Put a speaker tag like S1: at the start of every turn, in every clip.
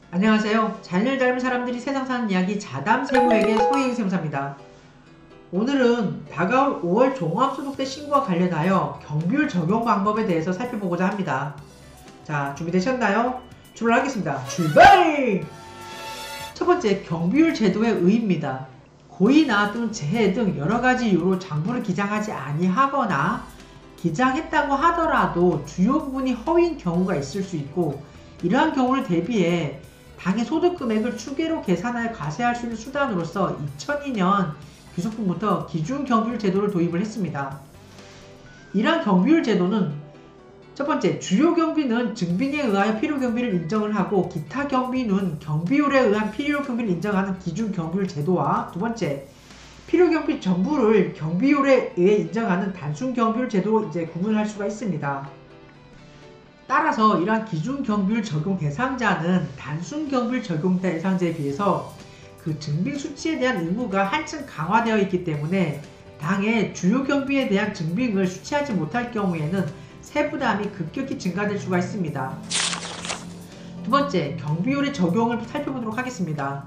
S1: 안녕하세요. 자연을 닮은 사람들이 세상 사는 이야기 자담 세무에게 소희행 세무사입니다. 오늘은 다가올 5월 종합소득세 신고와 관련하여 경비율 적용 방법에 대해서 살펴보고자 합니다. 자, 준비되셨나요? 출발하겠습니다. 출발! 첫 번째, 경비율 제도의 의의입니다. 고의나 또는 재해 등 여러가지 이유로 장부를 기장하지 아니하거나 기장했다고 하더라도 주요 부분이 허위인 경우가 있을 수 있고, 이러한 경우를 대비해 당해 소득금액을 추계로 계산하여 과세할 수 있는 수단으로서 2002년 기소품부터 기준경비율 제도를 도입을 했습니다. 이러한 경비율 제도는 첫 번째, 주요 경비는 증빙에 의하여 필요경비를 인정을 하고 기타 경비는 경비율에 의한 필요경비를 인정하는 기준경비율 제도와, 두 번째, 필요경비 전부를 경비율에 의해 인정하는 단순경비율 제도로 구분할 수가 있습니다. 따라서 이러한 기준경비율 적용 대상자는 단순경비율 적용 대상자에 비해서 그 증빙 수치에 대한 의무가 한층 강화되어 있기 때문에 당해 주요 경비에 대한 증빙을 수치하지 못할 경우에는 세부담이 급격히 증가될 수가 있습니다. 두 번째, 경비율의 적용을 살펴보도록 하겠습니다.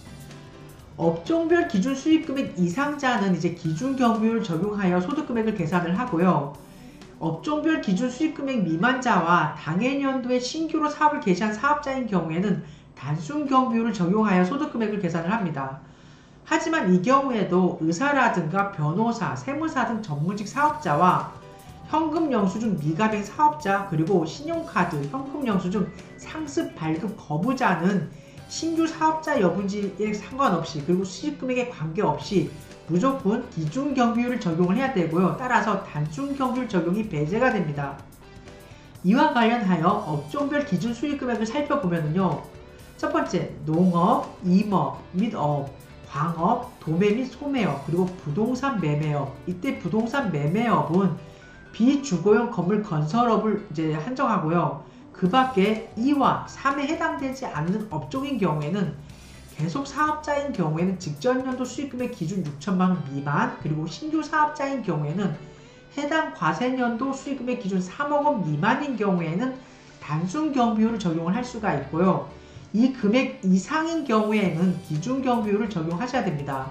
S1: 업종별 기준 수익금액 이상자는 기준경비율을 적용하여 소득금액을 계산을 하고요. 업종별 기준 수익금액 미만자와 당해년도에 신규로 사업을 개시한 사업자인 경우에는 단순경비율을 적용하여 소득금액을 계산을 합니다. 하지만 이 경우에도 의사라든가 변호사, 세무사 등 전문직 사업자와 현금 영수증 미가맹 사업자, 그리고 신용카드, 현금 영수증 상습 발급 거부자는 신규 사업자 여부지에 상관없이, 그리고 수익금액에 관계없이 무조건 기준경비율을 적용을 해야 되고요. 따라서 단순경비율 적용이 배제가 됩니다. 이와 관련하여 업종별 기준 수익금액을 살펴보면요. 첫 번째, 농업, 임업 및 업, 광업, 도매 및 소매업, 그리고 부동산 매매업. 이때 부동산 매매업은 비주거용 건물 건설업을 한정하고요. 그 밖에 2와 3에 해당되지 않는 업종인 경우에는 계속 사업자인 경우에는 직전 연도 수익금액 기준 6천만원 미만, 그리고 신규 사업자인 경우에는 해당 과세년도 수익금액 기준 3억원 미만인 경우에는 단순경비율을 적용을 할 수가 있고요. 이 금액 이상인 경우에는 기준경비율을 적용하셔야 됩니다.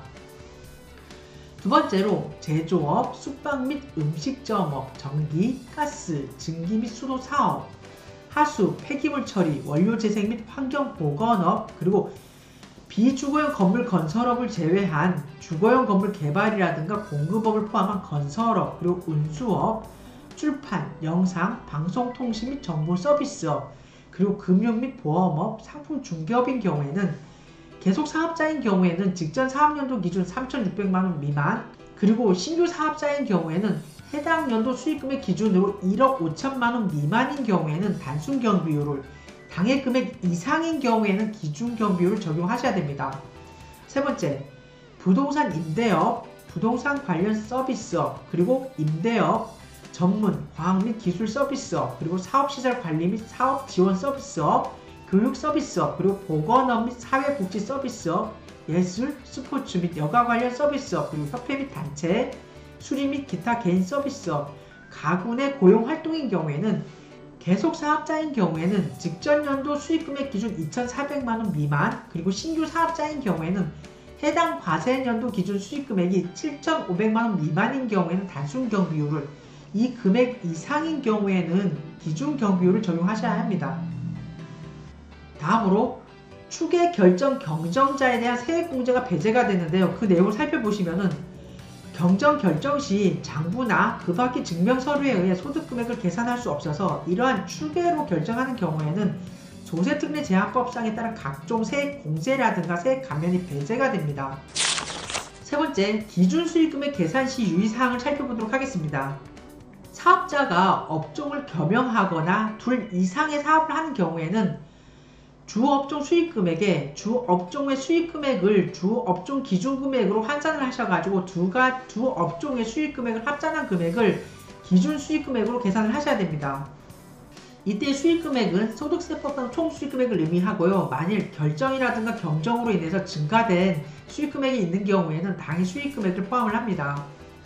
S1: 두 번째로 제조업, 숙박 및 음식점업, 전기, 가스, 증기 및 수도 사업, 하수, 폐기물 처리, 원료 재생 및 환경보건업, 그리고 비주거용 건물 건설업을 제외한 주거용 건물 개발이라든가 공급업을 포함한 건설업, 그리고 운수업, 출판, 영상, 방송통신 및 정보 서비스업, 그리고 금융 및 보험업, 상품 중개업인 경우에는 계속 사업자인 경우에는 직전 사업연도 기준 3,600만원 미만, 그리고 신규 사업자인 경우에는 해당 연도 수익금액 기준으로 1억 5천만원 미만인 경우에는 단순경비율을, 당해 금액 이상인 경우에는 기준경비율을 적용하셔야 됩니다. 세 번째, 부동산 임대업, 부동산 관련 서비스업, 그리고 임대업, 전문, 과학 및 기술 서비스업, 그리고 사업시설 관리 및 사업 지원 서비스업, 교육 서비스업, 그리고 보건업 및 사회복지 서비스업, 예술, 스포츠 및 여가 관련 서비스업, 그리고 협회 및 단체, 수리 및 기타 개인 서비스업, 가구 내 고용 활동인 경우에는 계속 사업자인 경우에는 직전 연도 수익금액 기준 2,400만원 미만, 그리고 신규 사업자인 경우에는 해당 과세년도 기준 수익금액이 7,500만원 미만인 경우에는 단순경비율을, 이 금액 이상인 경우에는 기준경비율을 적용하셔야 합니다. 다음으로 추계 결정 경정자에 대한 세액공제가 배제가 되는데요. 그 내용을 살펴보시면은 경정 결정 시 장부나 그 밖의 증명서류에 의해 소득금액을 계산할 수 없어서 이러한 추계로 결정하는 경우에는 조세특례 제한법상에 따른 각종 세액 공제라든가 세액 감면이 배제가 됩니다. 세 번째, 기준수익금액 계산 시 유의사항을 살펴보도록 하겠습니다. 사업자가 업종을 겸용하거나 둘 이상의 사업을 하는 경우에는 주업종 수익금액에 주업종의 수익금액을 주업종 기준금액으로 환산을 하셔가지고 두 업종의 수익금액을 합산한 금액을 기준수익금액으로 계산을 하셔야 됩니다. 이때 수익금액은 소득세법상 총수익금액을 의미하고요. 만일 결정이라든가 경정으로 인해서 증가된 수익금액이 있는 경우에는 당해 수익금액을 포함을 합니다.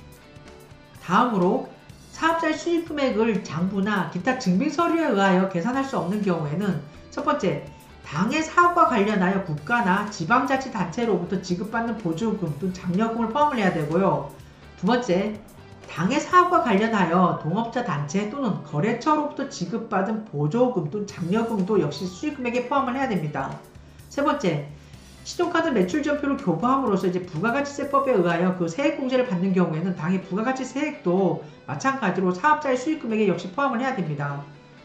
S1: 다음으로 사업자의 수익금액을 장부나 기타 증빙서류에 의하여 계산할 수 없는 경우에는 첫 번째, 당해 사업과 관련하여 국가나 지방자치단체로부터 지급받는 보조금 또는 장려금을 포함을 해야 되고요. 두 번째, 당해 사업과 관련하여 동업자 단체 또는 거래처로부터 지급받은 보조금 또는 장려금도 역시 수익금액에 포함을 해야 됩니다. 세 번째, 신용카드 매출전표를 교부함으로써 이제 부가가치세법에 의하여 그 세액공제를 받는 경우에는 당해 부가가치세액도 마찬가지로 사업자의 수익금액에 역시 포함을 해야 됩니다.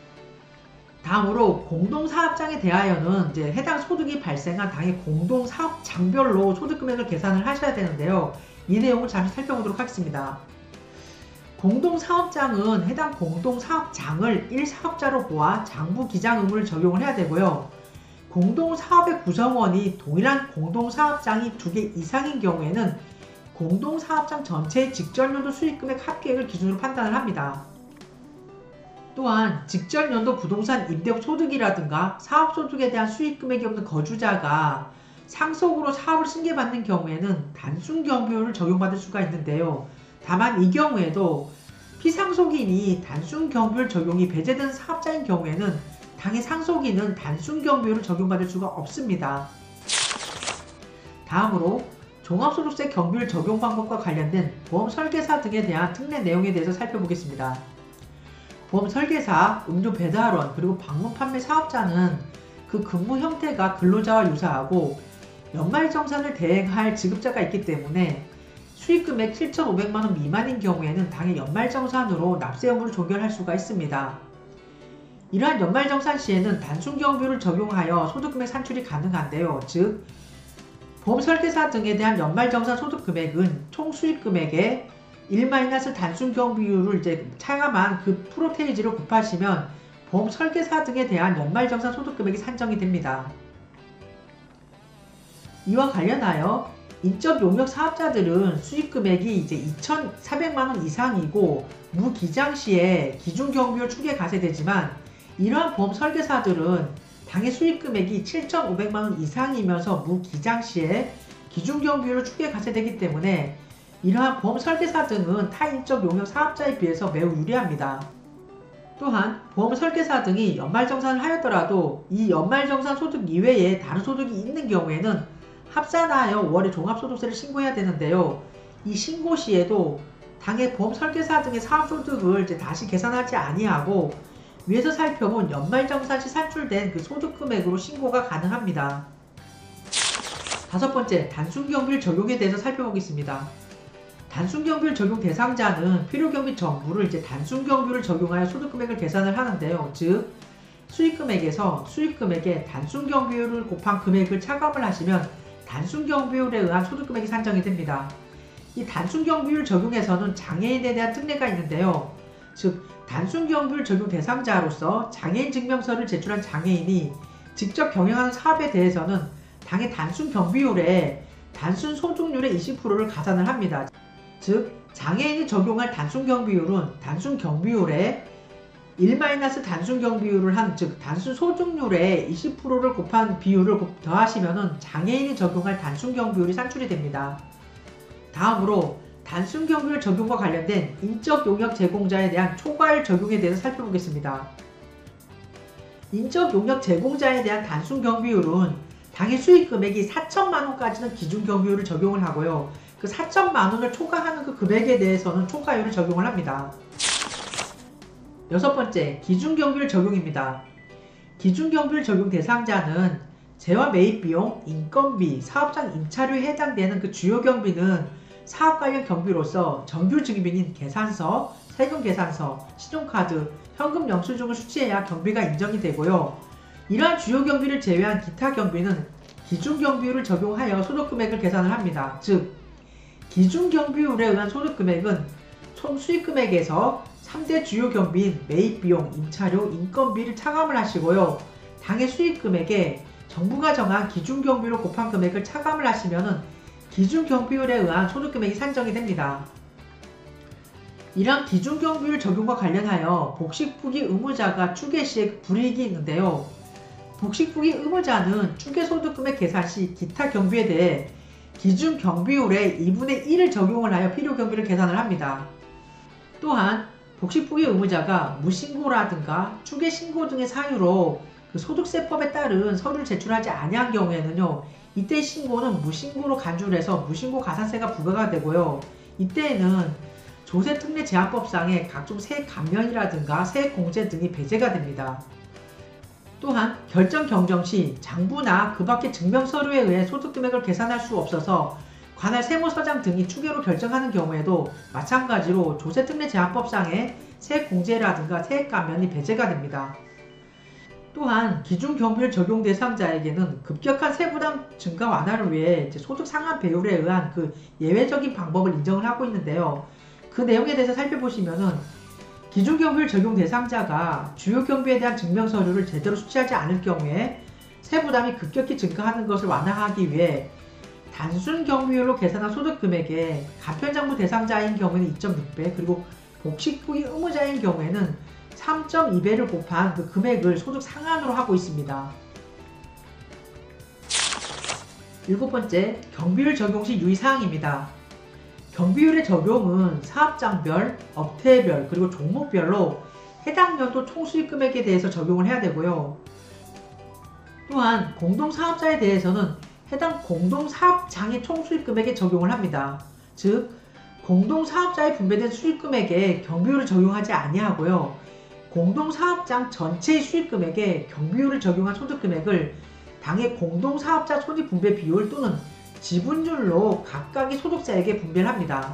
S1: 다음으로 공동사업장에 대하여는 이제 해당 소득이 발생한 당해 공동사업장별로 소득금액을 계산을 하셔야 되는데요. 이 내용을 잠시 살펴보도록 하겠습니다. 공동사업장은 해당 공동사업장을 1사업자로 보아 장부기장 의무를 적용을 해야 되고요. 공동사업의 구성원이 동일한 공동사업장이 2개 이상인 경우에는 공동사업장 전체의 직전연도 수익금액 합계액을 기준으로 판단을 합니다. 또한 직전연도 부동산 임대업 소득이라든가 사업소득에 대한 수익금액이 없는 거주자가 상속으로 사업을 승계받는 경우에는 단순경비율을 적용받을 수가 있는데요. 다만 이 경우에도 피상속인이 단순경비율 적용이 배제된 사업자인 경우에는 당해 상속인은 단순경비율을 적용받을 수가 없습니다. 다음으로 종합소득세 경비율 적용 방법과 관련된 보험설계사 등에 대한 특례 내용에 대해서 살펴보겠습니다. 보험설계사, 음료배달원, 그리고 방문 판매 사업자는 그 근무 형태가 근로자와 유사하고 연말정산을 대행할 지급자가 있기 때문에 수익금액 7,500만원 미만인 경우에는 당해 연말정산으로 납세 의무를 종결할 수가 있습니다. 이러한 연말정산 시에는 단순경비율을 적용하여 소득금액 산출이 가능한데요. 즉, 보험설계사 등에 대한 연말정산 소득금액은 총 수익금액의 1- 단순경비율을 이제 차감한 그 프로테이지를 곱하시면 보험설계사 등에 대한 연말정산 소득금액이 산정이 됩니다. 이와 관련하여 인적용역 사업자들은 수익금액이 이제 2,400만원 이상이고 무기장 시에 기준경비율 추계 가세되지만 이러한 보험설계사들은 당해 수익금액이 7,500만원 이상이면서 무기장 시에 기준경비율을 추계 가세되기 때문에 이러한 보험설계사 등은 타인적 용역 사업자에 비해서 매우 유리합니다. 또한 보험설계사 등이 연말정산을 하였더라도 이 연말정산 소득 이외에 다른 소득이 있는 경우에는 합산하여 5월에 종합소득세를 신고해야 되는데요. 이 신고 시에도 당해 보험설계사 등의 사업소득을 이제 다시 계산하지 아니하고 위에서 살펴본 연말정산 시 산출된 그 소득금액으로 신고가 가능합니다. 다섯 번째, 단순경비율 적용에 대해서 살펴보겠습니다. 단순경비율 적용 대상자는 필요경비 전부를 이제 단순경비율을 적용하여 소득금액을 계산을 하는데요. 즉, 수익금액에서 수익금액에 단순경비율을 곱한 금액을 차감을 하시면 단순경비율에 의한 소득금액이 산정이 됩니다. 이 단순경비율 적용에서는 장애인에 대한 특례가 있는데요. 즉, 단순경비율 적용 대상자로서 장애인 증명서를 제출한 장애인이 직접 경영하는 사업에 대해서는 당해 단순경비율에 단순소득률의 20%를 가산을 합니다. 즉, 장애인이 적용할 단순경비율은 단순경비율에 1- 단순경비율을 한, 즉 단순소득률의 20%를 곱한 비율을 더하시면 장애인이 적용할 단순경비율이 산출이 됩니다. 다음으로 단순경비율 적용과 관련된 인적용역 제공자에 대한 초과율 적용에 대해서 살펴보겠습니다. 인적용역 제공자에 대한 단순경비율은 당해 수익금액이 4천만원까지는 기준경비율을 적용을 하고요. 그 4천만원을 초과하는 그 금액에 대해서는 초과율을 적용을 합니다. 여섯 번째, 기준경비율 적용입니다. 기준경비율 적용 대상자는 재화 매입비용, 인건비, 사업장 임차료에 해당되는 그 주요 경비는 사업 관련 경비로서 정규 증빙인 계산서, 세금 계산서, 신용카드, 현금 영수증을 수취해야 경비가 인정이 되고요. 이러한 주요 경비를 제외한 기타 경비는 기준경비율을 적용하여 소득금액을 계산을 합니다. 즉, 기준경비율에 의한 소득금액은 총 수익금액에서 3대 주요 경비인 매입비용, 임차료, 인건비를 차감을 하시고요. 당해 수익금액에 정부가 정한 기준경비로 곱한 금액을 차감을 하시면 기준경비율에 의한 소득금액이 산정이 됩니다. 이러한 기준경비율 적용과 관련하여 복식부기 의무자가 추계 시에 불이익이 있는데요. 복식부기 의무자는 추계소득금액 계산 시 기타 경비에 대해 기준경비율의 2분의 1을 적용을 하여 필요경비를 계산을 합니다. 또한 복식부기 의무자가 무신고라든가 추계신고 등의 사유로 그 소득세법에 따른 서류를 제출하지 아니한 경우에는요, 이때 신고는 무신고로 간주를 해서 무신고 가산세가 부과가 되고요. 이때에는 조세특례제한법상의 각종 세액 감면이라든가 세액 공제 등이 배제가 됩니다. 또한 결정 경정 시 장부나 그 밖의 증명서류에 의해 소득금액을 계산할 수 없어서 관할 세무서장 등이 추계로 결정하는 경우에도 마찬가지로 조세특례제한법상의 세액 공제라든가 세액 감면이 배제가 됩니다. 또한 기준경비율 적용 대상자에게는 급격한 세부담 증가 완화를 위해 소득 상한 배율에 의한 그 예외적인 방법을 인정을 하고 있는데요. 그 내용에 대해서 살펴보시면은 기준경비율 적용 대상자가 주요 경비에 대한 증명서류를 제대로 수취하지 않을 경우에 세부담이 급격히 증가하는 것을 완화하기 위해 단순 경비율로 계산한 소득금액에 간편장부 대상자인 경우에는 2.6배, 그리고 복식후기 의무자인 경우에는 3.2배를 곱한 그 금액을 소득 상한으로 하고 있습니다. 7번째, 경비율 적용 시 유의사항입니다. 경비율의 적용은 사업장별, 업태별, 그리고 종목별로 해당 연도 총수익금액에 대해서 적용을 해야 되고요. 또한 공동사업자에 대해서는 해당 공동사업장의 총수익금액에 적용을 합니다. 즉, 공동사업자에 분배된 수익금액에 경비율을 적용하지 아니하고요. 공동사업장 전체의 수익금액에 경비율을 적용한 소득금액을 당의 공동사업자 손익분배 비율 또는 지분율로 각각의 소득자에게 분배를 합니다.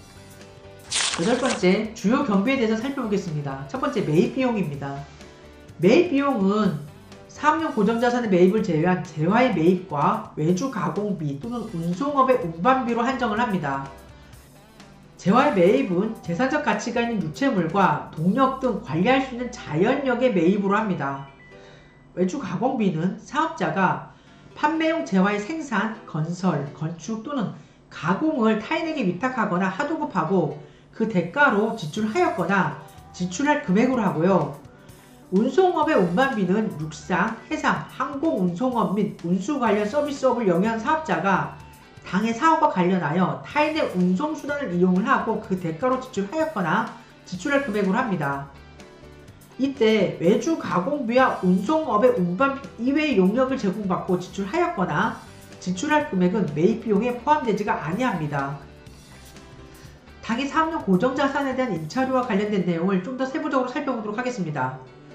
S1: 8번째, 주요 경비에 대해서 살펴보겠습니다. 첫 번째, 매입비용입니다. 매입비용은 사업용 고정자산의 매입을 제외한 재화의 매입과 외주 가공비 또는 운송업의 운반비로 한정을 합니다. 재화의 매입은 재산적 가치가 있는 유체물과 동력 등 관리할 수 있는 자연력의 매입으로 합니다. 외주 가공비는 사업자가 판매용 재화의 생산, 건설, 건축 또는 가공을 타인에게 위탁하거나 하도급하고 그 대가로 지출하였거나 지출할 금액으로 하고요. 운송업의 운반비는 육상, 해상, 항공 운송업 및 운수 관련 서비스업을 영위한 사업자가 당의 사업과 관련하여 타인의 운송수단을 이용을 하고 그 대가로 지출하였거나 지출할 금액으로 합니다. 이때 외주 가공비와 운송업의 운반비 이외의 용역을 제공받고 지출하였거나 지출할 금액은 매입비용에 포함되지가 아니합니다. 당의 사업용 고정자산에 대한 임차료와 관련된 내용을 좀 더 세부적으로 살펴보도록 하겠습니다.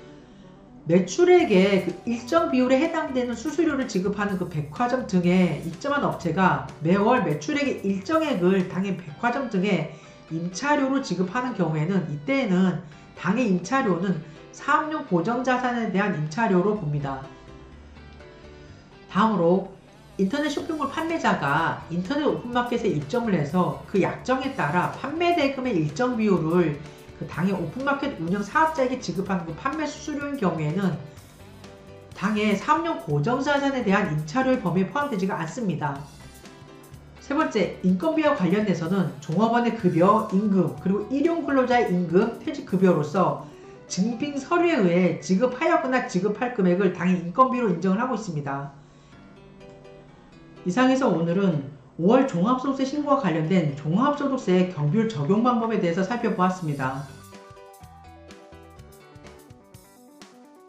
S1: 매출액의 그 일정 비율에 해당되는 수수료를 지급하는 그 백화점 등에 입점한 업체가 매월 매출액의 일정액을 당의 백화점 등에 임차료로 지급하는 경우에는 이때에는 당의 임차료는 사업용 고정자산에 대한 임차료로 봅니다. 다음으로 인터넷 쇼핑몰 판매자가 인터넷 오픈마켓에 입점을 해서 그 약정에 따라 판매 대금의 일정 비율을 그 당의 오픈마켓 운영 사업자에게 지급하는 그 판매 수수료인 경우에는 당의 사업용 고정자산에 대한 임차료의 범위에 포함되지가 않습니다. 세 번째, 인건비와 관련해서는 종업원의 급여, 임금, 그리고 일용 근로자의 임금, 퇴직급여로서 증빙 서류에 의해 지급하였거나 지급할 금액을 당의 인건비로 인정을 하고 있습니다. 이상해서 오늘은 5월 종합소득세 신고와 관련된 종합소득세 경비율 적용 방법에 대해서 살펴보았습니다.